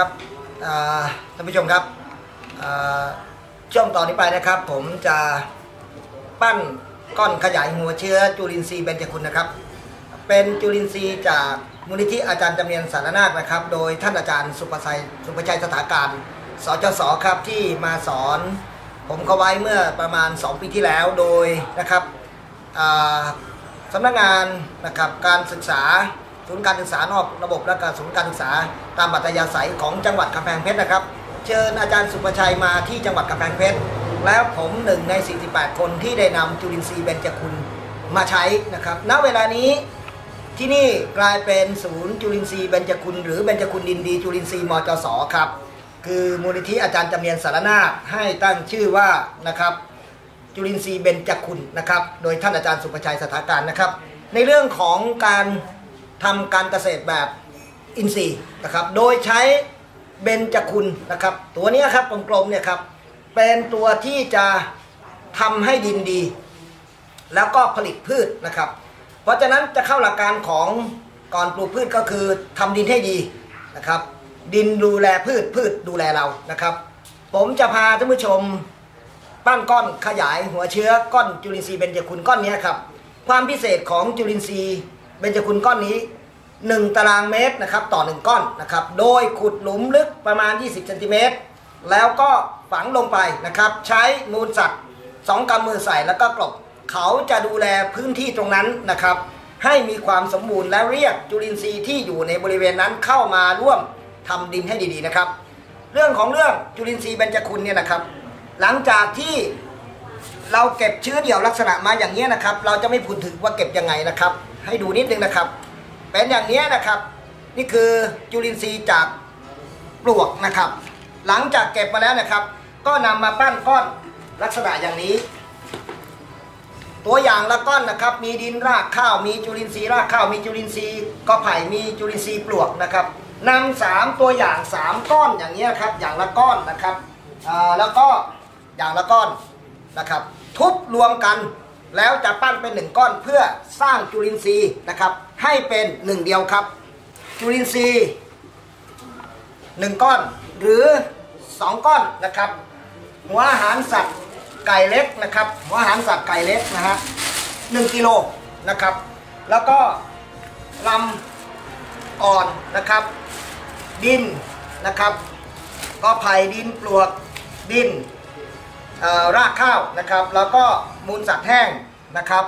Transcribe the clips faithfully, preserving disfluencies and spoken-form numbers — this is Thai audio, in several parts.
ครับท่านผู้ชมครับช่วงต่อนนี้ไปนะครับผมจะปั้นก้อนขยายหัวเชื้อจุลินทรีย์เบญจคุณนะครับเป็นจุลินทรีย์จากมูลนิธิอาจารย์จำเนียนสารนาคนะครับโดยท่านอาจารย์สุภชัยสุภชัยสถาการสจสครับที่มาสอนผมเขาไว้เมื่อประมาณสองปีที่แล้วโดยนะครับสำนักงานนะครับการศึกษาศูนย์การศึกษานอกระบบและการศูนย์การศึกษาตามอัธยาศัยของจังหวัดกำแพงเพชรนะครับเชิญอาจารย์สุภชัยมาที่จังหวัดกำแพงเพชรแล้วผมหนึ่งในสี่สิบแปดคนที่ได้นำจุลินทรีย์เบญจคุณมาใช้นะครับณเวลานี้ที่นี่กลายเป็นศูนย์จุลินทรีย์เบญจคุณหรือเบญจคุณดินดีจุลินทรีย์มจสครับคือมูลนิธิอาจารย์จำเนียนสารนาคให้ตั้งชื่อว่านะครับจุลินทรีย์เบญจคุณนะครับโดยท่านอาจารย์สุภชัยสถาการนะครับในเรื่องของการทำการเกษตรแบบอินทรีย์นะครับโดยใช้เบญจคุณนะครับตัวนี้ครับกลมๆเนี่ยครับเป็นตัวที่จะทำให้ดินดีแล้วก็ผลิตพืชนะครับเพราะฉะนั้นจะเข้าหลักการของก่อนปลูกพืชก็คือทำดินให้ดีนะครับดินดูแลพืชพืชดูแลเรานะครับผมจะพาท่านผู้ชมปั้นก้อนขยายหัวเชื้อก้อนจุลินทรีย์เบญจคุณก้อนนี้ครับความพิเศษของจุลินทรีย์เบญจคุณก้อนนี้หนึ่งตารางเมตรนะครับต่อหนึ่งก้อนนะครับโดยขุดหลุมลึกประมาณยี่สิบเซนติเมตรแล้วก็ฝังลงไปนะครับใช้มูลสัตว์สองกำมือใส่แล้วก็กลบเขาจะดูแลพื้นที่ตรงนั้นนะครับให้มีความสมบูรณ์และเรียกจุลินทรีย์ที่อยู่ในบริเวณนั้นเข้ามาร่วมทำดินให้ดีๆนะครับเรื่องของเรื่องจุลินทรีย์เบญจคุณเนี่ยนะครับหลังจากที่เราเก็บเชื้อเดี่ยวลักษณะมาอย่างนี้นะครับเราจะไม่พูดถึงว่าเก็บยังไงนะครับให้ดูนิดนึงนะครับเป็นอย่างนี้นะครับนี่คือจุลินทรีย์จากปลวกนะครับหลังจากเก็บมาแล้วนะครับก็นำมาปั้นก้อนลักษณะอย่างนี้ตัวอย่างละก้อนนะครับมีดินรากข้าวมีจุลินทรีย์รากข้าวมีจุลินทรีย์กอไผ่มีจุลินทรีย์ปลวกนะครับนำสามตัวอย่างสามก้อนอย่างนี้ครับอย่างละก้อนนะครับแล้วก็อย่างละก้อนนะครับทุบรวมกันแล้วจะปั้นเป็นหนึ่งก้อนเพื่อสร้างจุลินทรีย์นะครับให้เป็นหนึ่งเดียวครับจุลินทรีย์หนึ่งก้อนหรือสองก้อนนะครับหัวอาหารสัตว์ไก่เล็กนะครับหัวอาหารสัตว์ไก่เล็กนะฮะหนึ่งกิโลนะครับแล้วก็ลำอ่อนนะครับดินนะครับก็ไผ่ดินปลวกดินรากข้าวนะครับแล้วก็มูลสัตว์แห้งนะครับ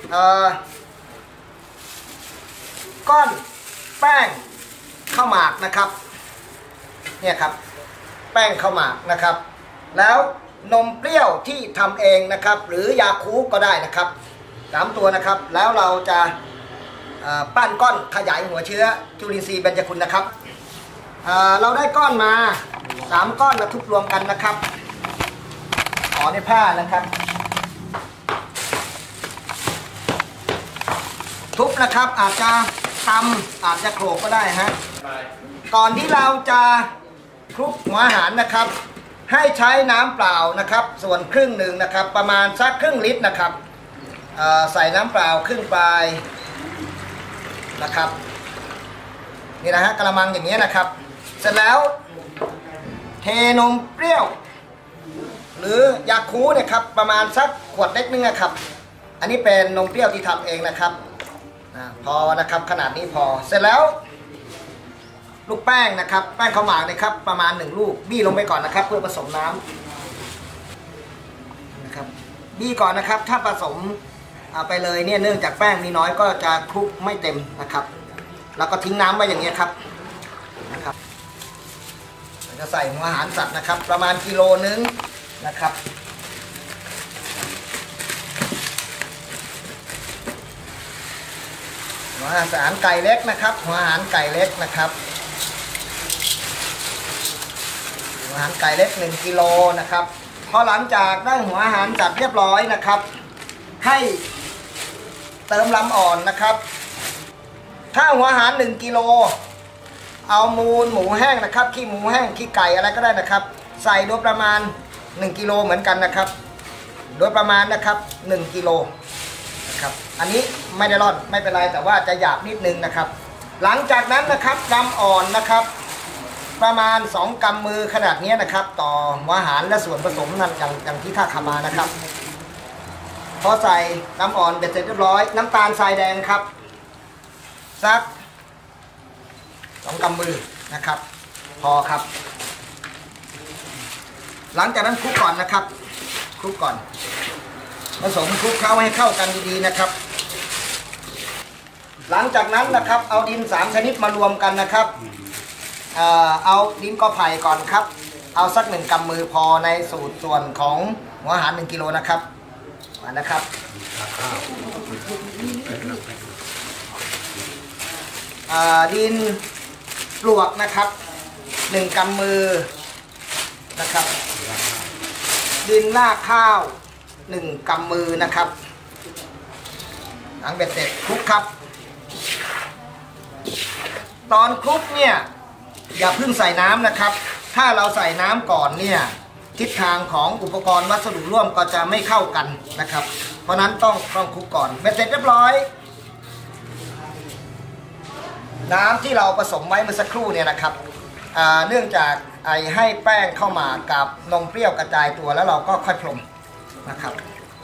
ก้อนแป้งข้าวหมากนะครับเนี่ยครับแป้งข้าวหมากนะครับแล้วนมเปรี้ยวที่ทำเองนะครับหรือยาคูก็ได้นะครับสามตัวนะครับแล้วเราจะปั้นก้อนขยายหัวเชื้อจุลินทรีย์เบญจคุณนะครับเราได้ก้อนมาสามก้อนมาทุบรวมกันนะครับขอในผ้านะครับทุบนะครับอาจจะตำอาจจะโขลกก็ได้ฮะก่อนที่เราจะคลุกหัวอาหารนะครับให้ใช้น้ำเปล่านะครับส่วนครึ่งหนึ่งนะครับประมาณสักครึ่งลิตรนะครับใส่น้ำเปล่าครึ่งปลายนะครับนี่นะฮะกระมังอย่างนี้นะครับเสร็จแล้วเทนมเปรี้ยวหรือยาคูเนี่ยครับประมาณสักขวดเล็กนึงนะครับอันนี้เป็นนมเปรี้ยวที่ทำเองนะครับพอนะครับขนาดนี้พอเสร็จแล้วลูกแป้งนะครับแป้งข้าวหมากนะครับประมาณหนึ่งลูกบี้ลงไปก่อนนะครับเพื่อผสมน้ำนะครับบี้ก่อนนะครับถ้าผสมไปเลยเนี่ยเนื่องจากแป้งมีน้อยก็จะคลุกไม่เต็มนะครับแล้วก็ทิ้งน้ำไว้อย่างนี้ครับนะครับจะใส่หัวอาหารสัตว์นะครับประมาณกิโลนึงนะครับหัวอาหารไก่เล็กนะครับหัวอาหารไก่เล็กนะครับหัวอาหารไก่เล็กหนึ่งกิโลนะครับพอหลังจากได้หัวอาหารจัดเรียบร้อยนะครับให้เติมลำอ่อนนะครับถ้าหัวอาหารหนึ่งกิโลเอามูลหมูแห้งนะครับขี้หมูแห้งขี้ไก่อะไรก็ได้นะครับใส่โดยประมาณหนึ่งกิโลเหมือนกันนะครับโดยประมาณนะครับหนึ่งกิโลนะครับอันนี้ไม่ได้ร่อนไม่เป็นไรแต่ว่าจะหยาบนิดนึงนะครับหลังจากนั้นนะครับลำอ่อนนะครับประมาณสองกำมือขนาดนี้นะครับต่อหัวอาหารและส่วนผสมนั่นอย่างอย่างที่ท่าขามานะครับพอใส่น้ำอ่อนเบ็ดเสร็จเรียบร้อยน้ำตาลทรายแดงครับสักสองกำมือนะครับพอครับหลังจากนั้นคลุกก่อนนะครับคลุกก่อนผสมคลุกเคล้าให้เข้ากันดีๆนะครับหลังจากนั้นนะครับเอาดินสามชนิดมารวมกันนะครับเอ่อเอาดินกอไผ่ก่อนครับเอาสักหนึ่งกำมือพอในสูตรส่วนของหัวอาหารหนึ่งกิโลนะครับมานะครับดินปลวกนะครับหนึ่งกำมือนะครับดินหน้าข้าวหนึ่งกำมือนะครับหลังเบ็ดเสร็จคลุกครับตอนคลุกเนี่ยอย่าเพิ่งใส่น้ำนะครับถ้าเราใส่น้ำก่อนเนี่ยทิศทางของอุปกรณ์วัสดุร่วมก็จะไม่เข้ากันนะครับเพราะนั้นต้องต้องคลุกก่อนเบ็ดเสร็จเรียบร้อยน้ำที่เราผสมไว้เมื่อสักครู่เนี่ยนะครับเนื่องจากไอให้แป้งเข้ามากับนมเปรี้ยวกระจายตัวแล้วเราก็ค่อยพรมนะครับ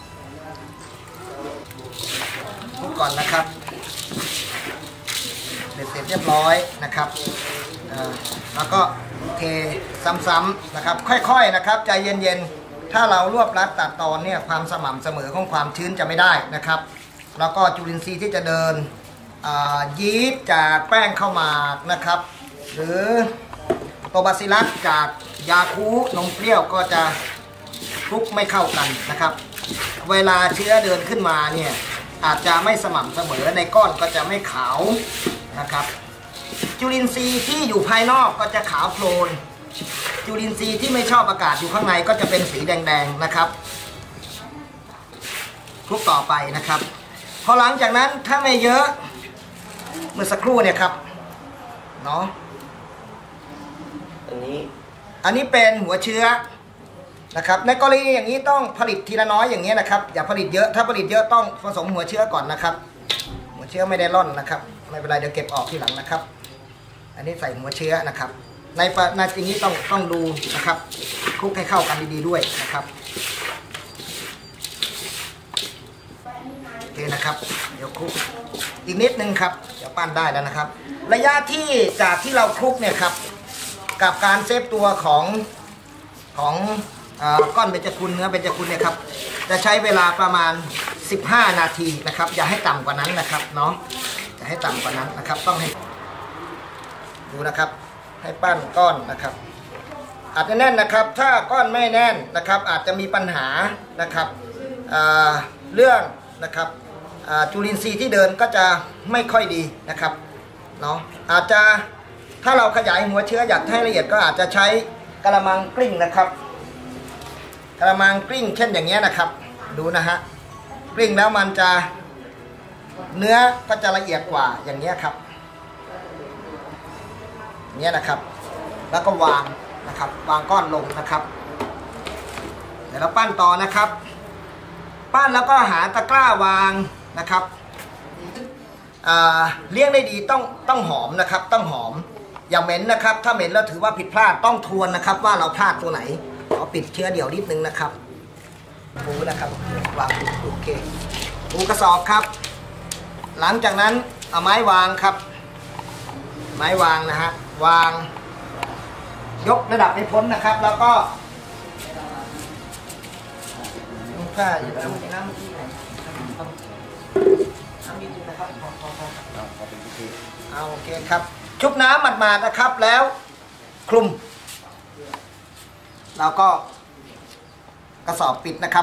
คลุกก่อนนะครับเสร็จเรียบร้อยนะครับแล้วก็เทซ้ำๆนะครับค่อยๆนะครับใจเย็นๆถ้าเรารวบรัดตัดตอนเนี่ยความสม่ำเสมอของความชื้นจะไม่ได้นะครับแล้วก็จุลินทรีย์ที่จะเดินยีสต์จากแป้งเข้ามานะครับหรือโตบาซิลัสจากยาคูนมเปรี้ยวก็จะคลุกไม่เข้ากันนะครับเวลาเชื้อเดินขึ้นมาเนี่ยอาจจะไม่สม่ำเสมอในก้อนก็จะไม่ขาวนะครับจุลินทรีย์ที่อยู่ภายนอกก็จะขาวโพลนจุลินทรีย์ที่ไม่ชอบอากาศอยู่ข้างในก็จะเป็นสีแดงๆนะครับคลุกต่อไปนะครับพอหลังจากนั้นถ้าไม่เยอะเมื่อสักครู่เนี่ยครับเนาะอันนี้อันนี้เป็นหัวเชื้อนะครับในกรณีอย่างนี้ต้องผลิตทีละน้อยอย่างนี้นะครับอย่าผลิตเยอะถ้าผลิตเยอะต้องผสมหัวเชื้อก่อนนะครับหัวเชื้อไม่ได้ร่อนนะครับไม่เป็นไรเดี๋ยวเก็บออกทีหลังนะครับอันนี้ใส่หัวเชื้อนะครับในในอย่างนี้ต้องต้องดูนะครับคลุกให้เข้ากันดีๆด้วยนะครับโอเคนะครับเดี๋ยวคลุกอีกนิดนึงครับเดี๋ยวปั้นได้แล้วนะครับระยะที่จากที่เราคลุกเนี่ยครับกับการเซฟตัวของของก้อนเบญจคุณเนื้อเบญจคุณเนี่ยครับจะใช้เวลาประมาณสิบห้านาทีนะครับอย่าให้ต่ำกว่านั้นนะครับเนาะจะให้ต่ำกว่านั้นนะครับต้องให้ดูนะครับให้ปั้นก้อนนะครับอาจจะแน่นนะครับถ้าก้อนไม่แน่นนะครับอาจจะมีปัญหานะครับเรื่องนะครับจุลินทรีย์ที่เดินก็จะไม่ค่อยดีนะครับเนาะอาจจะถ้าเราขยายหัวเชื้ออยากให้ละเอียดก็อาจจะใช้กระมังกลิ้งนะครับกระมังกลิ้งเช่นอย่างเงี้ยนะครับดูนะฮะกลิ้งแล้วมันจะเนื้อก็จะละเอียดกว่าอย่างเงี้ยครับเนี้ยนะครับแล้วก็วางนะครับวางก้อนลงนะครับเดี๋ยวเราปั้นต่อนะครับปั้นแล้วก็หาตะกร้าวางนะครับเลี้ยงได้ดีต้องต้องหอมนะครับต้องหอมอย่าเหม็นนะครับถ้าเหม็นแล้วถือว่าผิดพลาดต้องทวนนะครับว่าเราพลาดตัวไหนขอปิดเชื้อเดี่ยวนิดนึงนะครับปูนะครับวางโอเคปูกระสอบครับหลังจากนั้นเอาไม้วางครับไม้วางนะฮะวางยกระดับให้พ้นนะครับแล้วก็ผ้าอยู่น้ำน้ำที่ไหนน้ำดีๆนะครับพอพอพอเอาโอเคครับชุบน้ำหมาดๆนะครับแล้วคลุมแล้วก็กระสอบปิดนะครับ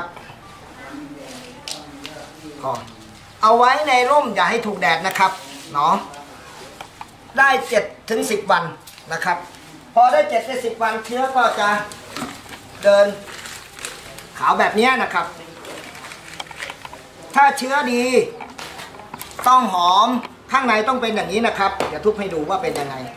ก็เอาไว้ในร่มอย่าให้ถูกแดดนะครับเนาะได้เจ็ดถึงสิบวันนะครับพอได้เจ็ดถึงสิบวันเชื้อก็จะเดินขาวแบบนี้นะครับถ้าเชื้อดีต้องหอมข้างในต้องเป็นอย่างนี้นะครับเดี๋ยวทุบให้ดูว่าเป็นยังไง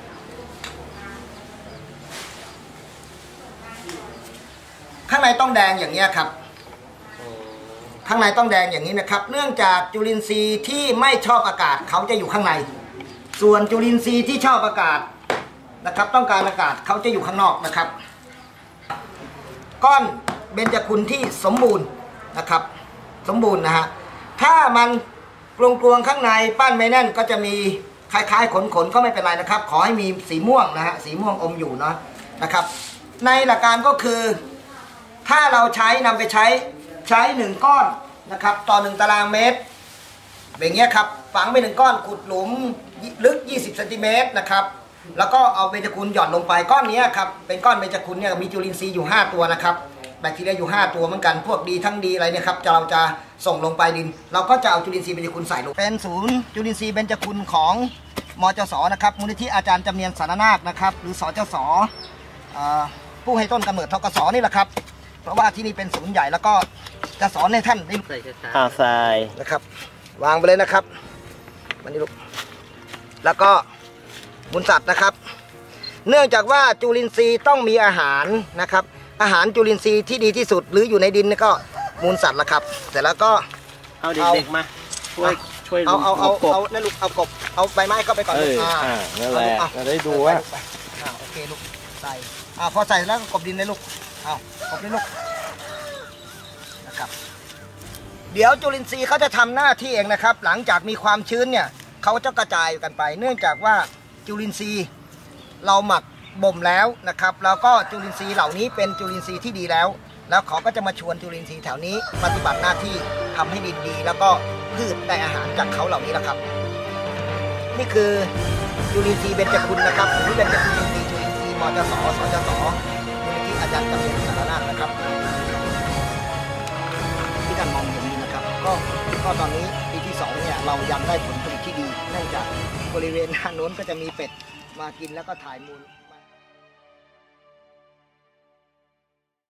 ข้างในต้องแดงอย่างนี้ครับข้างในต้องแดงอย่างนี้นะครับเนื่องจากจุลินทรีย์ที่ไม่ชอบอากาศเขาจะอยู่ข้างในส่วนจุลินทรีย์ที่ชอบอากาศนะครับต้องการอากาศเขาจะอยู่ข้างนอกนะครับ ก้อนเบญจคุณที่สมบูรณ์นะครับสมบูรณ์นะฮะถ้ามันกลวงๆข้างในปั้นไม่แน่นก็จะมีคล้ายๆขนๆก็ไม่เป็นไรนะครับขอให้มีสีม่วงนะฮะสีม่วงอมอยู่เนาะนะครับในหลักการก็คือถ้าเราใช้นำไปใช้ใช้หนึ่งก้อนนะครับต่อหนึ่งตารางเมตรแบบนี้ครับฝังไปหนึ่งก้อนขุดหลุมลึกยี่สิบเซนติเมตรนะครับแล้วก็เอาเบญจคุณหย่อนลงไปก้อนนี้ครับเป็นก้อนเบญจคุณเนี่ยมีจุลินทรีย์อยู่ห้าตัวนะครับแบคทีเรียอยู่ห้าตัวเหมือนกันพวกดีทั้งดีอะไรเนี่ยครับจะเราจะส่งลงไปดินเราก็จะเอาจุลินทรีย์เบญจคุณใส่ลงเป็นศูนย์จุลินทรีย์เบญจคุณของมจสนะครับมูลนิธิอาจารย์จำเนียนสารนาคนะครับหรือสจสผู้ให้ต้นกำเนิดทกสนี่แหละครับเพราะว่าที่นี่เป็นศูนย์ใหญ่แล้วก็จะสอนให้ท่านได้ใส่อาทรายนะครับวางไปเลยนะครับมันนี่ลูกแล้วก็มูลสัตว์นะครับเนื่องจากว่าจุลินทรีย์ต้องมีอาหารนะครับอาหารจุลินทรีย์ที่ดีที่สุดหรืออยู่ในดินก็มูลสัตว์ละครับเสร็จแล้วก็เอาเด็กๆมาช่วยช่วยเอาเอาเอาเอานั่นลูกเอากบเอาใบไม้เข้าไปก่อนลูกอ่านั่นแหละจะได้ดูว่าโอเคลูกใส่อ่าพอใส่แล้วก็กบดินเลยลูกเอากบเลยลูกนะครับเดี๋ยวจุลินทรีย์เขาจะทำหน้าที่เองนะครับหลังจากมีความชื้นเนี่ยเขาจะกระจายกันไปเนื่องจากว่าจุลินทรีย์เราหมักบ่มแล้วนะครับแล้วก็จุลินทรีย์เหล่านี้เป็นจุลินทรีย์ที่ดีแล้วแล้วเขาก็จะมาชวนจุลินทรีย์แถวนี้ปฏิบัติหน้าที่ทำให้ดินดีแล้วก็พืชได้อาหารจากเขาเหล่านี้แหละครับนี่คือจุลินทรีย์เบญจคุณนะครับหรือเบญจคุณจุลินทรีย์จุลินทรีย์มจสสจสมูลนิธิอาจารย์จำเนียนสารนาคนะครับที่ท่านมองเห็นนี้นะครับก็ก็ตอนนี้ปีที่สองเนี่ยเรายังได้ผลผลิตที่ดีเนื่องจากบริเวณด้านโน้นก็จะมีเป็ดมากินแล้วก็ถ่ายมูล